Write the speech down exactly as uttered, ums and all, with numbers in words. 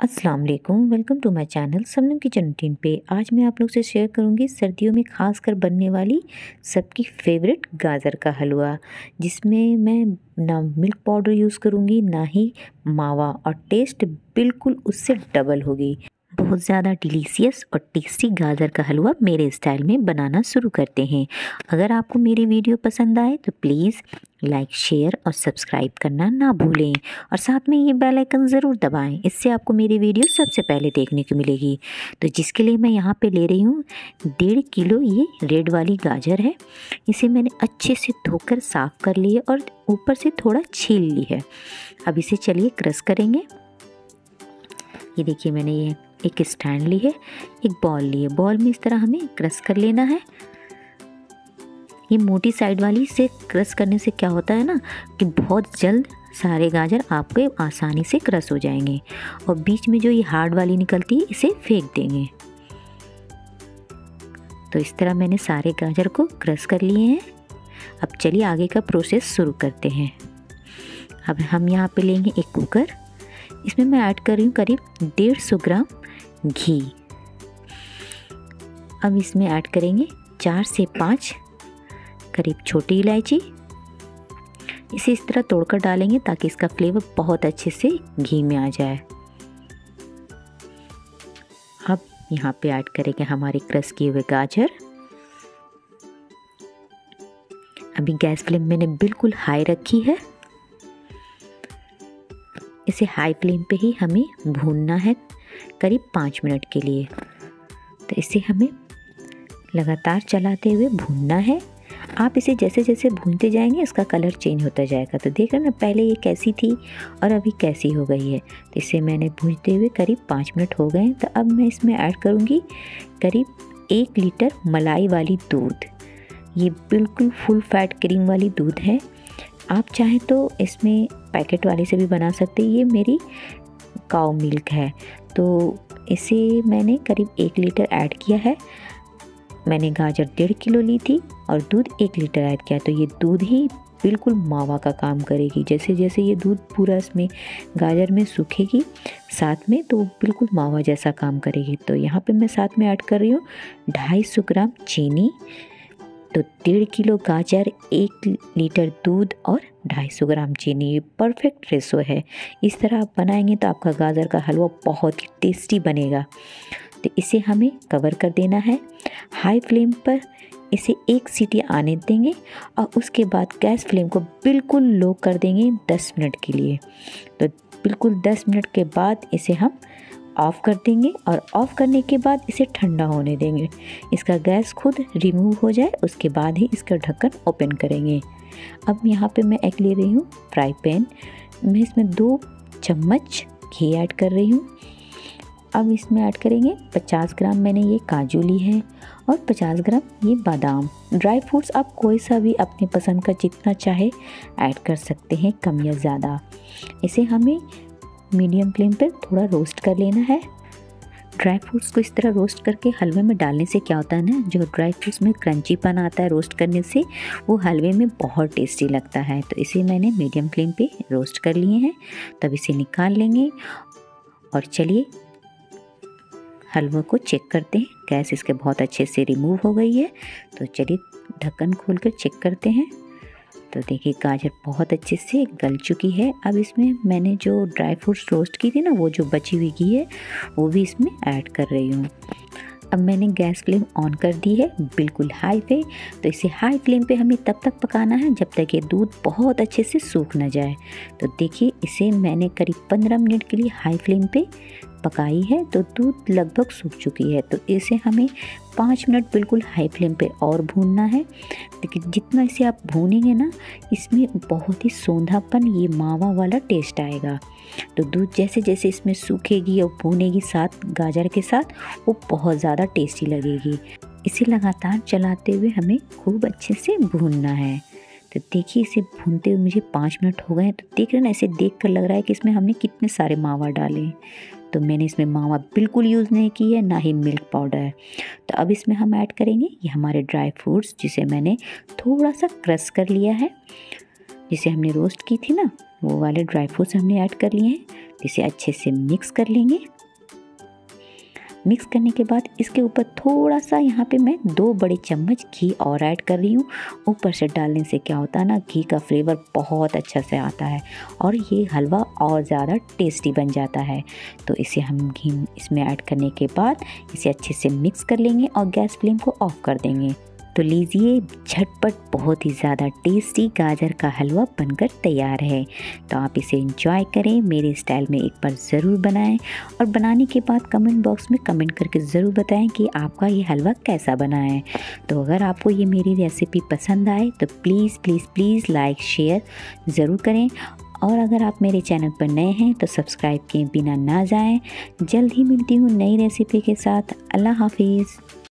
अस्सलाम वालेकुम, welcome to my channel Shabnam kitchen routine पे। आज मैं आप लोग से शेयर करूंगी सर्दियों में खासकर बनने वाली सबकी फेवरेट गाजर का हलवा, जिसमें मैं ना मिल्क पाउडर यूज़ करूंगी ना ही मावा, और टेस्ट बिल्कुल उससे डबल होगी। बहुत ज़्यादा डिलीशियस और टेस्टी गाजर का हलवा मेरे स्टाइल में बनाना शुरू करते हैं। अगर आपको मेरी वीडियो पसंद आए तो प्लीज़ लाइक, शेयर और सब्सक्राइब करना ना भूलें, और साथ में ये बेल आइकन ज़रूर दबाएं। इससे आपको मेरी वीडियो सबसे पहले देखने को मिलेगी। तो जिसके लिए मैं यहाँ पे ले रही हूँ डेढ़ किलो ये रेड वाली गाजर है। इसे मैंने अच्छे से धोकर साफ़ कर ली है और ऊपर से थोड़ा छील ली है। अब इसे चलिए क्रश करेंगे। ये देखिए, मैंने ये एक स्टैंड ली है, एक बॉल ली है। बॉल में इस तरह हमें क्रश कर लेना है। ये मोटी साइड वाली से क्रश करने से क्या होता है ना कि बहुत जल्द सारे गाजर आपके आसानी से क्रश हो जाएंगे, और बीच में जो ये हार्ड वाली निकलती है इसे फेंक देंगे। तो इस तरह मैंने सारे गाजर को क्रश कर लिए हैं। अब चलिए आगे का प्रोसेस शुरू करते हैं। अब हम यहाँ पे लेंगे एक कुकर। इसमें मैं ऐड कर रही हूँ करीब डेढ़ सौ ग्राम घी। अब इसमें ऐड करेंगे चार से पाँच करीब छोटी इलायची। इसे इस तरह तोड़कर डालेंगे ताकि इसका फ्लेवर बहुत अच्छे से घी में आ जाए। अब यहाँ पे ऐड करेंगे हमारे क्रश किए हुए गाजर। अभी गैस फ्लेम मैंने बिल्कुल हाई रखी है। इसे हाई फ्लेम पे ही हमें भूनना है करीब पाँच मिनट के लिए। तो इसे हमें लगातार चलाते हुए भूनना है। आप इसे जैसे जैसे भूनते जाएंगे इसका कलर चेंज होता जाएगा। तो देख रहे हैं ना, पहले ये कैसी थी और अभी कैसी हो गई है। तो इसे मैंने भूनते हुए करीब पाँच मिनट हो गए। तो अब मैं इसमें ऐड करूँगी करीब एक लीटर मलाई वाली दूध। ये बिल्कुल फुल फैट क्रीम वाली दूध है। आप चाहें तो इसमें पैकेट वाले से भी बना सकते हैं। ये मेरी काऊ मिल्क है, तो इसे मैंने करीब एक लीटर ऐड किया है। मैंने गाजर डेढ़ किलो ली थी और दूध एक लीटर ऐड किया। तो ये दूध ही बिल्कुल मावा का काम करेगी। जैसे जैसे ये दूध पूरा इसमें गाजर में सूखेगी साथ में, तो बिल्कुल मावा जैसा काम करेगी। तो यहाँ पे मैं साथ में ऐड कर रही हूँ ढाई सौ ग्राम चीनी। तो डेढ़ किलो गाजर, एक लीटर दूध और ढाई सौ ग्राम चीनी, ये परफेक्ट रेशो है। इस तरह आप बनाएंगे तो आपका गाजर का हलवा बहुत ही टेस्टी बनेगा। तो इसे हमें कवर कर देना है हाई फ्लेम पर। इसे एक सीटी आने देंगे और उसके बाद गैस फ्लेम को बिल्कुल लो कर देंगे दस मिनट के लिए। तो बिल्कुल दस मिनट के बाद इसे हम ऑफ़ कर देंगे, और ऑफ़ करने के बाद इसे ठंडा होने देंगे। इसका गैस खुद रिमूव हो जाए उसके बाद ही इसका ढक्कन ओपन करेंगे। अब यहाँ पे मैं एक ले रही हूँ फ्राई पैन। मैं इसमें दो चम्मच घी ऐड कर रही हूँ। अब इसमें ऐड करेंगे पचास ग्राम मैंने ये काजू ली है और पचास ग्राम ये बादाम। ड्राई फ्रूट्स आप कोई सा भी अपनी पसंद का जितना चाहे ऐड कर सकते हैं, कम या ज़्यादा। इसे हमें मीडियम फ्लेम पर थोड़ा रोस्ट कर लेना है। ड्राई फ्रूट्स को इस तरह रोस्ट करके हलवे में डालने से क्या होता है ना, जो ड्राई फ्रूट्स में क्रंचीपन आता है रोस्ट करने से, वो हलवे में बहुत टेस्टी लगता है। तो इसे मैंने मीडियम फ्लेम पे रोस्ट कर लिए हैं। तब इसे निकाल लेंगे और चलिए हलवा को चेक करते हैं। गैस इसके बहुत अच्छे से रिमूव हो गई है। तो चलिए ढक्कन खोलकर चेक करते हैं। तो देखिए गाजर बहुत अच्छे से गल चुकी है। अब इसमें मैंने जो ड्राई फ्रूट्स रोस्ट की थी ना, वो जो बची हुई घी है वो भी इसमें ऐड कर रही हूँ। अब मैंने गैस फ्लेम ऑन कर दी है बिल्कुल हाई पे। तो इसे हाई फ्लेम पे हमें तब तक पकाना है जब तक ये दूध बहुत अच्छे से सूख ना जाए। तो देखिए इसे मैंने करीब पंद्रह मिनट के लिए हाई फ्लेम पे पकाई है। तो दूध लगभग सूख चुकी है। तो इसे हमें पाँच मिनट बिल्कुल हाई फ्लेम पे और भूनना है। लेकिन जितना इसे आप भूनेंगे ना, इसमें बहुत ही सौंधापन, ये मावा वाला टेस्ट आएगा। तो दूध जैसे जैसे इसमें सूखेगी और भूनेगी साथ गाजर के साथ, वो बहुत ज़्यादा टेस्टी लगेगी। इसे लगातार चलाते हुए हमें खूब अच्छे से भूनना है। तो देखिए इसे भूनते हुए मुझे पाँच मिनट हो गए हैं। तो देख रहे हैं ना, इसे देख कर लग रहा है कि इसमें हमने कितने सारे मावा डाले। तो मैंने इसमें मावा बिल्कुल यूज़ नहीं की है, ना ही मिल्क पाउडर। तो अब इसमें हम ऐड करेंगे ये हमारे ड्राई फ्रूट्स, जिसे मैंने थोड़ा सा क्रश कर लिया है, जिसे हमने रोस्ट की थी ना, वो वाले ड्राई फ्रूट्स हमने ऐड कर लिए हैं। इसे अच्छे से मिक्स कर लेंगे। मिक्स करने के बाद इसके ऊपर थोड़ा सा यहाँ पे मैं दो बड़े चम्मच घी और ऐड कर रही हूँ। ऊपर से डालने से क्या होता है ना, घी का फ्लेवर बहुत अच्छा से आता है और ये हलवा और ज़्यादा टेस्टी बन जाता है। तो इसे हम घी इसमें ऐड करने के बाद इसे अच्छे से मिक्स कर लेंगे और गैस फ्लेम को ऑफ कर देंगे। तो लीजिए, झटपट बहुत ही ज़्यादा टेस्टी गाजर का हलवा बनकर तैयार है। तो आप इसे एंजॉय करें, मेरे स्टाइल में एक बार ज़रूर बनाएं और बनाने के बाद कमेंट बॉक्स में कमेंट करके ज़रूर बताएं कि आपका ये हलवा कैसा बना है। तो अगर आपको ये मेरी रेसिपी पसंद आए तो please please please like share ज़रूर करें। और अगर आप मेरे चैनल पर नए हैं तो सब्सक्राइब किए बिना ना जाएं। जल्द ही मिलती हूँ नई रेसिपी के साथ। अल्लाह हाफिज़।